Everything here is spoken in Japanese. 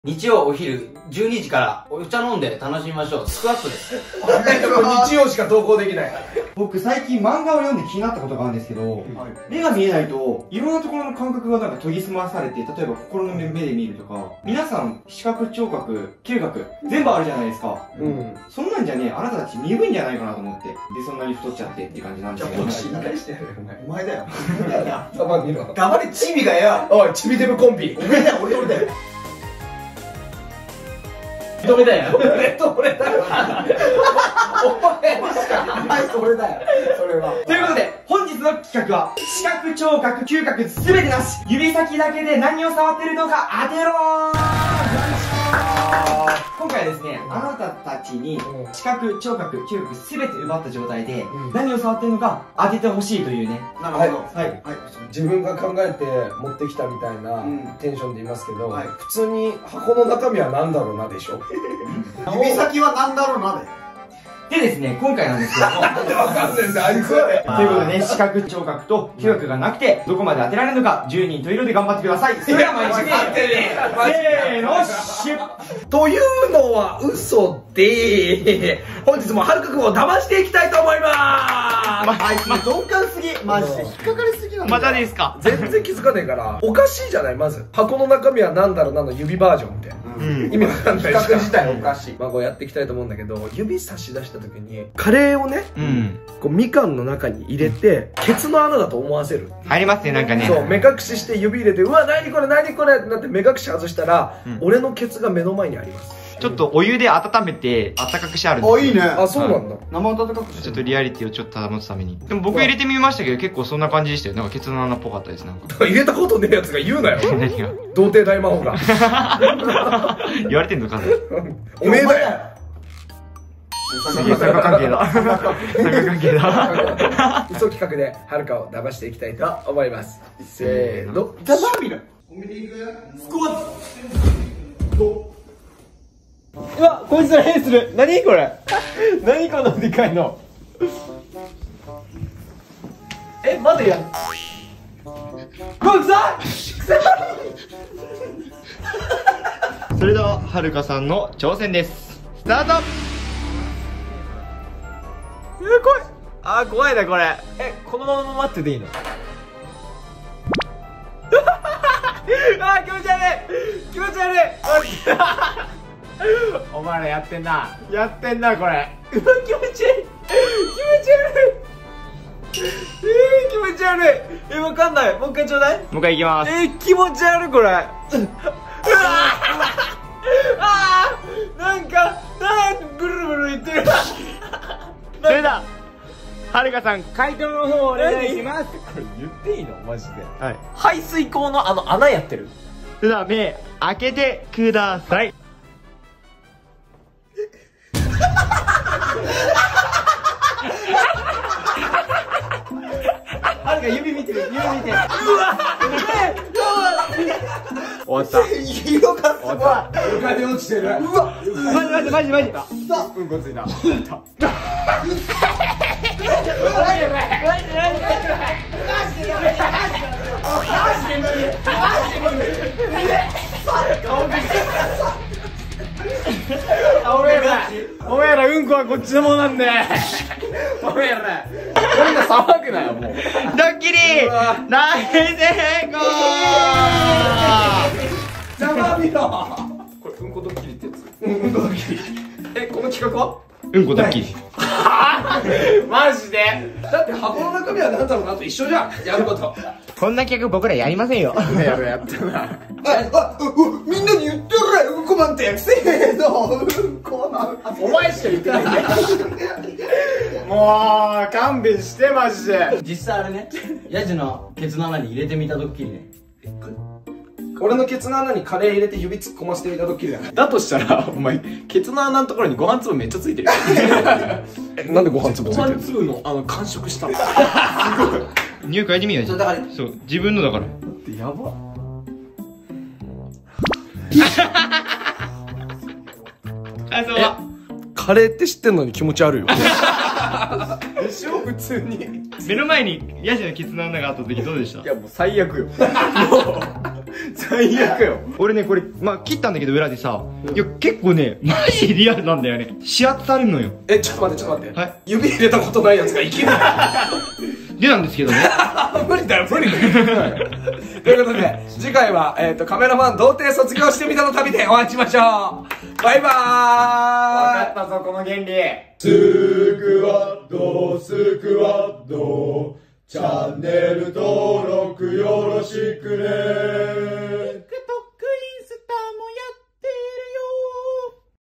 日曜お昼12時からお茶飲んで楽しみましょう。スクワットです。 日曜しか投稿できない。 僕最近漫画を読んで気になったことがあるんですけど、目が見えないといろんなところの感覚がなんか研ぎ澄まされて、例えば心の目で見るとか、皆さん視覚、聴覚、嗅覚全部あるじゃないですか。そんなんじゃね、あなたたち鈍いんじゃないかなと思って、でそんなに太っちゃってって感じなんですけど。 信頼してやるよお前だよ。 黙れチビがよ。 おい、チビデブコンビ。 お前だよ、俺だよ。俺だよ。俺だよ。お前しかない俺だよ。それは。 ということで、本日の企画は、視覚、聴覚、嗅覚すべてなし、指先だけで何を触ってるのか当てろ今回はですね、あなたたちに視覚、聴覚、嗅覚すべて奪った状態で、何を触ってるのか当ててほしいというね。 なるほど。 はい。 自分が考えて持ってきたみたいなテンションで言いますけど、普通に箱の中身は何だろうなでしょ。 指先は何だろうなで。 でですね、今回なんですけども。 なんでわかんないんだ、あいつ。 ということでね、視覚、聴覚と嗅覚がなくて、どこまで当てられるのか、10人と色で頑張ってください。それでは毎日せーの、シュッというのは嘘で、本日もはるかくんを騙していきたいと思いまーす。 あいつ鈍感すぎ。マジで引っかかりすぎなんだ。 またですか。 全然気づかねえから、おかしいじゃない、まず。箱の中身は何だろうなの指バージョンみたいな。意味わかんない。 企画自体おかしい。 まあこうやっていきたいと思うんだけど、指差し出した時に、カレーをね、こうみかんの中に入れて、ケツの穴だと思わせる。 入りますね、なんかね。 そう、目隠しして指入れて、うわ、何これ何これってなって目隠し外したら、俺のケツが目の前にあります。 ちょっとお湯で温めて、温かくしてあるんですよ。 あ、いいね。 あ、そうなんだ。 生温かくして。 ちょっとリアリティをちょっと保つために。でも僕入れてみましたけど、結構そんな感じでしたよ。なんかケツの穴っぽかったです、なんか。 入れたことねえやつが言うなよ。 何が童貞大魔王が。 言われてんのかな。 おめえだよ。 すげえ、三角関係だ。三角関係だ。 嘘企画ではるかを騙していきたいと思います。せーの。 じゃあ何見る？ スクワットうわ、こいつら変する。何これ何このでかいの。え、まだやん。うわ、臭いそれでは、はるかさんの挑戦です。スタート。 怖い。あー、怖いなこれ。え、このまま待ってていいの？あー、気持ち悪い。気持ち悪い。お前らやってんな。やってんなこれ。うわ、気持ち悪い。気持ち悪い。気持ち悪い。え、わかんない。もう一回ちょうだい。 もう一回いきます。 気持ち悪いこれ。うわあー、なんかブルブル言ってる。 それでは、はるかさん、回答の方お願いします。 これ言っていいのマジで。 はい。 排水口の穴やってる。 それでは、目、開けてください。 はるか指見てる、指見てる。うわ終わった。 色がすごい。 床に落ちてる。 うわ、 マジ。 うんこついた。おめえらうんこはこっちのものなんで。おめえらこんな騒ぐなよもう。 ドッキリ大成功。 ざまみろ。 これうんこドッキリってやつ。うんこドッキリ。え、この企画は？ うんこドッキリ。 マジで？ だって箱の中身は何だろうなと一緒じゃん。やること。 こんな企画僕らやりませんよ。 やったな。 みんなに言ってくれ、うんこなんて。せーの、うんこなんて。 お前しか言ってないんだよ。もう勘弁してマジで。 実際あれね、ヤジのケツの穴に入れてみたドッキリね。 俺のケツの穴にカレー入れて指突っ込ませてみたドッキリだよ。 だとしたら、お前、ケツの穴のところにご飯粒めっちゃついてるよ。 なんでご飯粒つごいてる？ 飯粒の、完食したの。 匂い嗅いでみようよ。 だから、 そう、自分のだから。 やば。 感想は？ カレーって知ってんのに気持ち悪いよ。 でしょ普通に。 目の前にヤジのケツの穴があった時どうでした？ いやもう最悪よ。もう最最悪よ。 俺ね、これ、まあ、切ったんだけど裏でさ、いや、結構ね、マジでリアルなんだよね。指圧されるのよ。 ちょっと待って、ちょっと待って。 はい。 指入れたことないやつがいきなり。 でなんですけどね。 無理だよ、無理。ということで、次回は、カメラマン童貞卒業してみたの旅でお会いしましょう。バイバーイ。 分かったぞ、この原理。 スクワッド、チャンネル登録